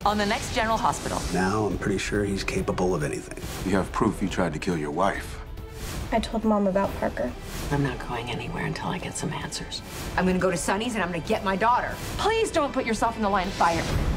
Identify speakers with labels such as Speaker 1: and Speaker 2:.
Speaker 1: on the next General Hospital.
Speaker 2: Now I'm pretty sure he's capable of anything.
Speaker 3: You have proof you tried to kill your wife.
Speaker 4: I told Mom about Parker.
Speaker 5: I'm not going anywhere until I get some answers.
Speaker 1: I'm gonna go to Sonny's and I'm gonna get my daughter. Please don't put yourself in the line of fire.